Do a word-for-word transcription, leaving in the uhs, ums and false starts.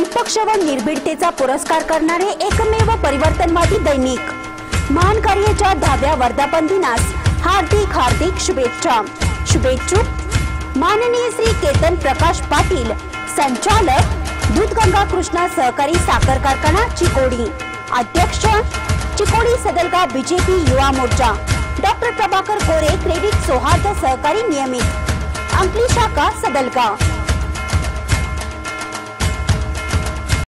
निष्पक्ष व निर्भीडतेचा पुरस्कार करणारे एकमेव परिवर्तनवादी दैनिक। महान कार्याच्या दहाव्या वर्धापन दिनास हार्दिक हार्दिक शुभेच्छा। शुभेच्छुक माननीय श्री केतन प्रकाश पाटील, संचालक दूधगंगा कृष्णा सहकारी साखर कारखाना चिकोडी, अध्यक्ष Chikodi Sadalga BJP Yuva Morcha, doctor Prabhakar Gore credit सौहार्द सहकारी नियमित, अंकली शाखा सदलगा।